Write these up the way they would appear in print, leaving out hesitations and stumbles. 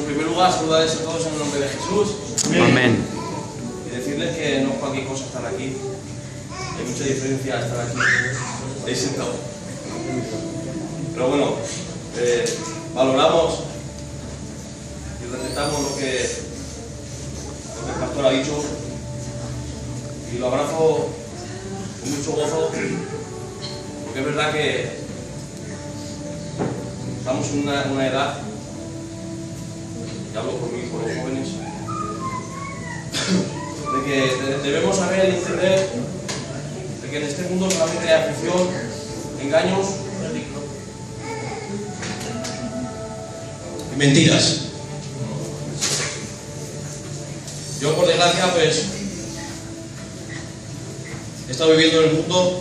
primer lugar, saludarles a todos en el nombre de Jesús. Amén. Y decirles que no es cualquier cosa estar aquí. Hay mucha diferencia estar aquí ahí sentado. Pero bueno, valoramos y respetamos lo que el pastor ha dicho y lo abrazo con mucho gozo, porque es verdad que estamos en una edad, y hablo por mí, por los jóvenes, de que debemos saber y entender de que en este mundo solamente hay aflicción, engaños y mentiras. Yo, por desgracia, pues he estado viviendo en el mundo,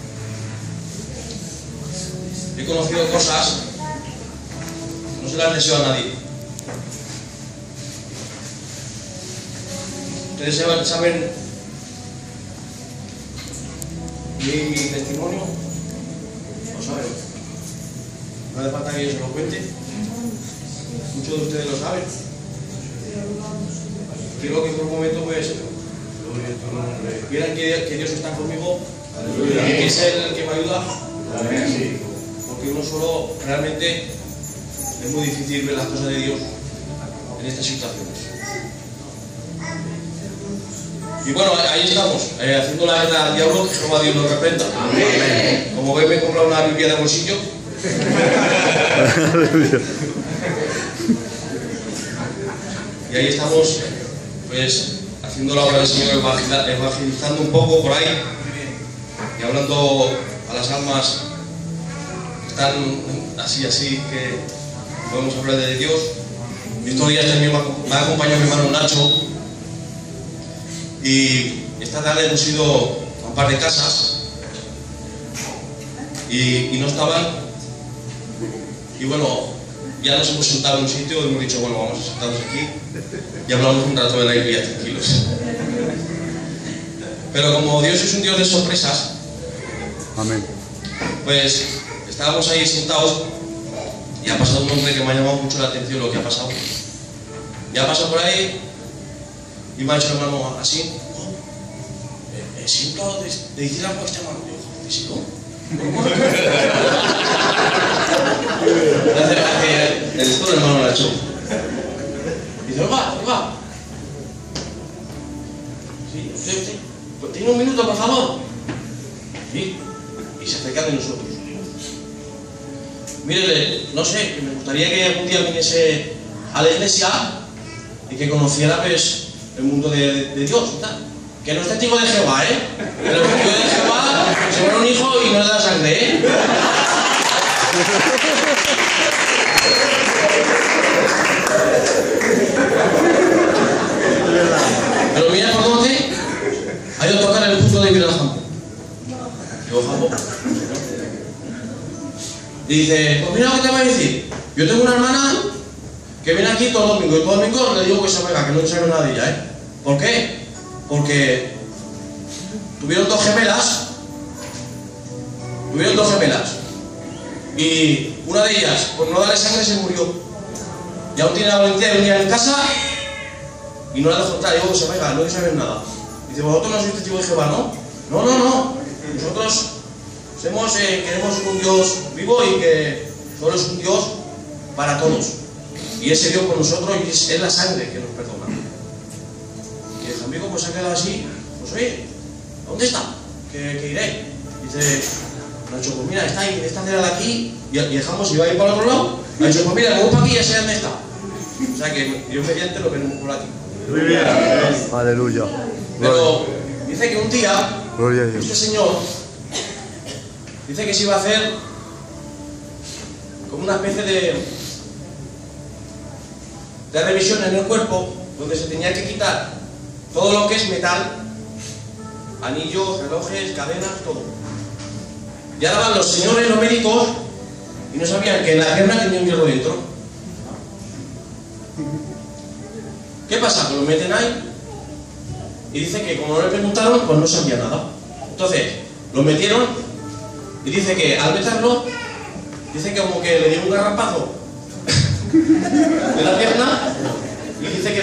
he conocido cosas que no se las deseo a nadie. Ustedes saben mi testimonio, lo saben, no hace falta que yo se lo cuente, muchos de ustedes lo saben. Quiero que por un momento pues vieran que Dios está conmigo, que es el que me ayuda, porque uno solo realmente es muy difícil ver las cosas de Dios en estas situaciones. Y bueno, ahí estamos, haciendo la guerra al diablo, que Jehová Dios nos reprenda. Amén. Como ven, me he comprado una Biblia de bolsillo. Y ahí estamos, pues, haciendo la obra del Señor, evangelizando un poco por ahí y hablando a las almas que están así, que podemos hablar de Dios. Y estos días también me ha acompañado mi hermano Nacho. Y esta tarde hemos ido a un par de casas y no estaban. Y bueno, ya nos hemos sentado en un sitio y hemos dicho, bueno, vamos a sentarnos aquí y hablamos un rato de la Biblia, tranquilos. Pero como Dios es un Dios de sorpresas, Amén. pues estábamos ahí sentados y ha pasado un hombre que me ha llamado mucho la atención lo que ha pasado. Y ha pasado por ahí y me ha dicho el hermano así, siento de decir algo a este hermano. Yo, joder, si no. El hermano lo ha hecho. Dice, oiga. Sí, usted. Pues tiene un minuto, por favor. Sí. Y se acerca de nosotros. Mire, no sé, que me gustaría que algún día viniese a la iglesia y que conociera, pues, el mundo de Dios y tal. Que no es testigo de Jehová, ¿eh? Que los testigos de Jehová se muere un hijo y no le da sangre, ¿eh? Pero mira por dónde ha ido a tocar el punto de vivir al campo. Digo, campo. Y dice, pues mira lo que te voy a decir. Yo tengo una hermana que viene aquí todo domingo y todo domingo le digo que se venga, que no sabe nada de ella, ¿eh? ¿Por qué? Porque tuvieron dos gemelas y una de ellas, por no darle sangre, se murió. Y aún tiene la valentía de venir en casa y no la dejó entrar. Digo que se venga, no quiere saber nada. Dice, vosotros no sois testigos de Jehová, ¿no? No. Nosotros queremos un Dios vivo y que solo es un Dios para todos. Y ese Dios con nosotros y es la sangre que nos perdona. Y el amigo pues se ha quedado así, pues oye, ¿dónde está? Que iré. Dice, Nacho, pues mira, está ahí, esta acera de aquí, y dejamos y va a ir para el otro lado. Ha dicho, pues mira, me voy para aquí y ya sé dónde está. O sea que Dios mediante lo veremos por aquí. Muy bien. Aleluya. Pero dice que un día, Gloria a Dios. este señor dice que se iba a hacer como una especie de revisión en el cuerpo, donde se tenía que quitar todo lo que es metal, anillos, relojes, cadenas, todo. Y ahora van los señores, los médicos, y no sabían que en la pierna tenía un hierro dentro. ¿Qué pasa? Que lo meten ahí y dice que como no le preguntaron, pues no sabía nada. Entonces, lo metieron y dice que al meterlo, dice que como que le dio un garrapazo de la pierna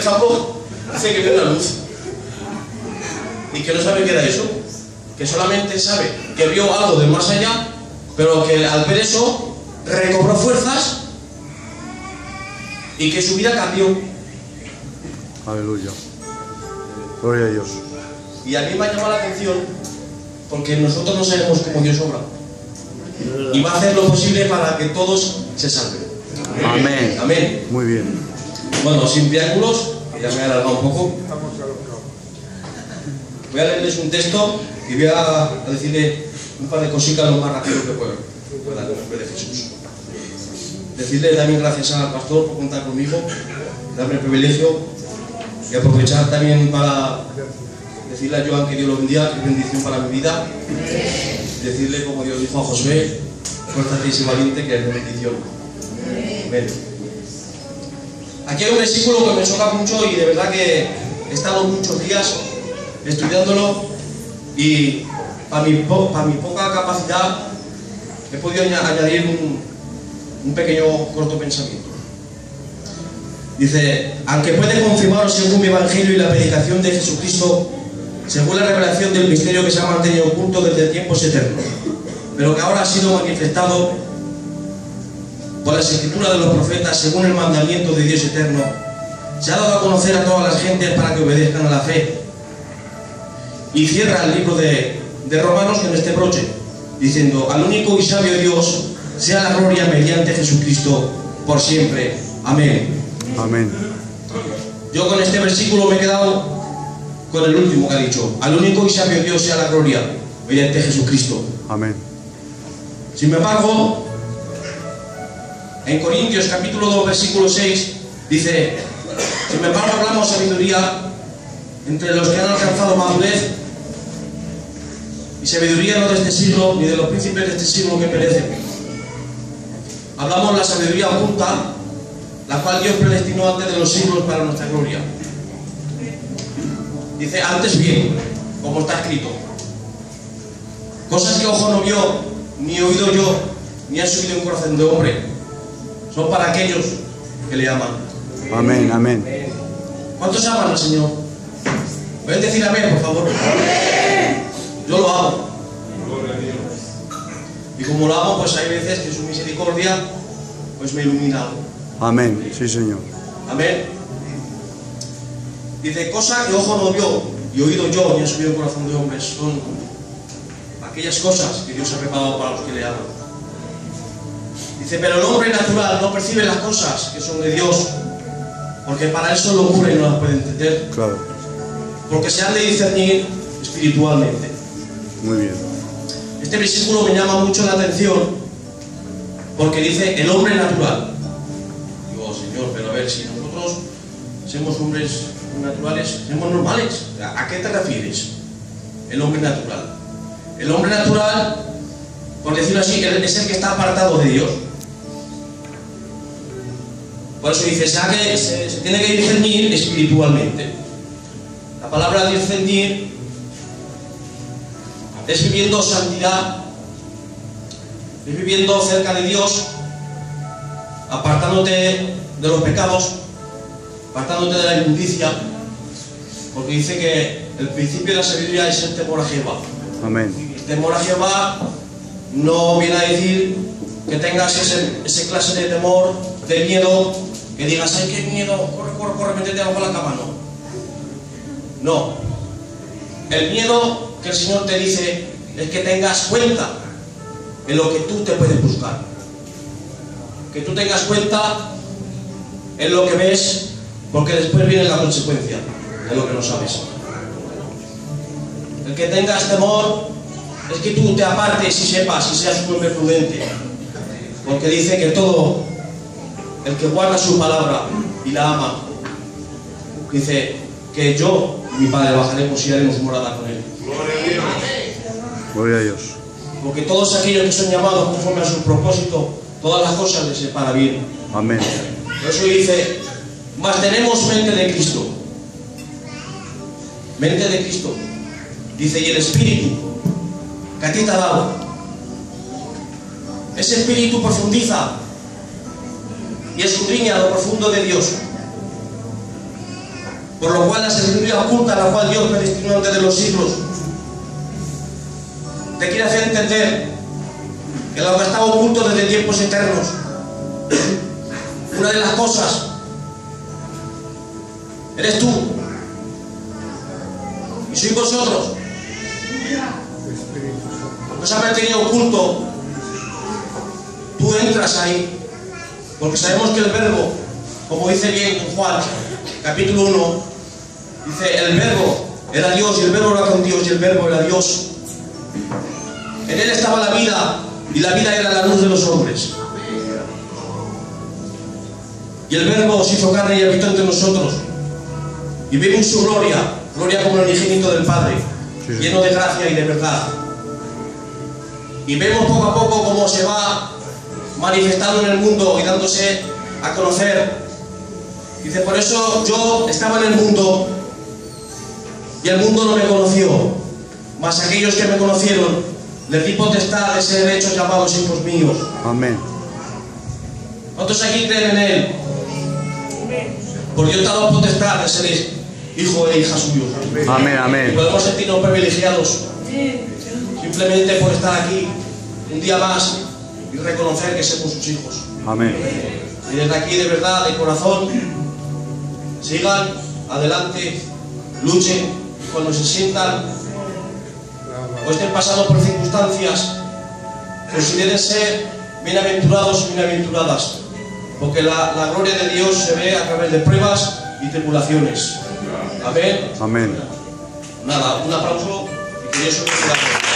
Jacob dice que ve una luz y que no sabe qué era eso, que solamente sabe que vio algo del más allá, pero que al ver eso recobró fuerzas y que su vida cambió. Aleluya. Gloria a Dios. Y a mí me ha llamado la atención porque nosotros no sabemos cómo Dios obra y va a hacer lo posible para que todos se salven. Amén. Amén. Muy bien. Bueno, sin preámbulos, que ya me he alargado un poco, voy a leerles un texto y voy a decirle un par de cositas lo más rápido que pueda en nombre de Jesús. Decirle también gracias al pastor por contar conmigo, darme el privilegio y aprovechar también para decirle a Joan que Dios lo bendiga, que es bendición para mi vida. Decirle, como Dios dijo a Josué, fuérzate y sé valiente, que es bendición. Amén. Aquí hay un versículo que me choca mucho y de verdad que he estado muchos días estudiándolo y para mi poca capacidad he podido añadir un pequeño corto pensamiento. Dice, aunque puede confirmaros según mi evangelio y la predicación de Jesucristo, según la revelación del misterio que se ha mantenido oculto desde tiempos eternos, pero que ahora ha sido manifestado por las escrituras de los profetas según el mandamiento de Dios eterno, se ha dado a conocer a todas las gentes para que obedezcan a la fe. Y cierra el libro de Romanos con este broche, diciendo, al único y sabio Dios sea la gloria mediante Jesucristo por siempre. Amén. Amén. Yo con este versículo me he quedado con el último que ha dicho, al único y sabio Dios sea la gloria mediante Jesucristo. Amén. Sin embargo, en Corintios capítulo 2 versículo 6 dice, sin embargo hablamos sabiduría entre los que han alcanzado madurez, y sabiduría no de este siglo ni de los príncipes de este siglo que perecen. Hablamos la sabiduría oculta, la cual Dios predestinó antes de los siglos para nuestra gloria. Dice, antes bien, como está escrito, cosas que ojo no vio, ni oído yo, ni ha subido en corazón de hombre, son para aquellos que le aman. Amén, amén. ¿Cuántos aman al Señor? ¿Pueden decir amén, por favor? Yo lo amo. Y como lo amo, pues hay veces que su misericordia pues me ilumina. Amén, sí, Señor. Amén. Dice, cosa que ojo no vio, y oído yo, ni ha subido en corazón de hombres, son aquellas cosas que Dios ha preparado para los que le aman. Dice, pero el hombre natural no percibe las cosas que son de Dios, porque para él son locura y no las puede entender. Claro. Porque se han de discernir espiritualmente. Muy bien. Este versículo me llama mucho la atención, porque dice, el hombre natural. Digo, Señor, pero a ver, si nosotros somos hombres naturales, somos normales, ¿a qué te refieres? El hombre natural. El hombre natural, por decirlo así, es el que está apartado de Dios. Por eso dice, se tiene que discernir espiritualmente. La palabra discernir es viviendo santidad, es viviendo cerca de Dios, apartándote de los pecados, apartándote de la inmundicia, porque dice que el principio de la sabiduría es el temor a Jehová. Amén. El temor a Jehová no viene a decir que tengas ese clase de temor, de miedo, que digas, ay, qué miedo, corre, métete abajo la cama, no. El miedo que el Señor te dice es que tengas cuenta en lo que tú te puedes buscar, que tú tengas cuenta en lo que ves, porque después viene la consecuencia de lo que no sabes. El que tengas temor es que tú te apartes y sepas y seas un hombre prudente, porque dice que todo el que guarda su palabra y la ama, dice que yo y mi Padre bajaremos y haremos morada con él. Gloria a Dios. Porque todos aquellos que son llamados conforme a su propósito, todas las cosas les separa bien. Amén. Por eso dice, mas tenemos mente de Cristo. Mente de Cristo. Dice, y el Espíritu que a ti te ha dado, ese Espíritu profundiza y escudriña lo profundo de Dios. por lo cual la sabiduría oculta, la cual Dios predestinó antes de los siglos, te quiere hacer entender que lo que estaba oculto desde tiempos eternos, una de las cosas, eres tú y sois vosotros, porque os ha mantenido oculto. Tú entras ahí, porque sabemos que el verbo, como dice bien Juan, capítulo 1, dice, el verbo era Dios, y el verbo era con Dios, y el verbo era Dios. En él estaba la vida, y la vida era la luz de los hombres. Y el verbo se hizo carne y habitó entre nosotros, y vimos su gloria, gloria como el unigénito del Padre, lleno de gracia y de verdad. Y vemos poco a poco cómo se va manifestando en el mundo y dándose a conocer. Dice, por eso yo estaba en el mundo y el mundo no me conoció, mas aquellos que me conocieron les di potestad de ser hechos llamados hijos míos. Amén. ¿Cuántos aquí creen en Él? Porque Dios te ha dado potestad de ser hijo e hija suyo. Amén, Y amén. podemos sentirnos privilegiados simplemente por estar aquí un día más y reconocer que somos sus hijos. Amén. Y desde aquí, de verdad, de corazón, sigan adelante, luchen, cuando se sientan o estén pasando por circunstancias, consideren ser bienaventurados y bienaventuradas, porque la gloria de Dios se ve a través de pruebas y tribulaciones. Amén. Amén. Nada, un aplauso y que Dios os bendiga.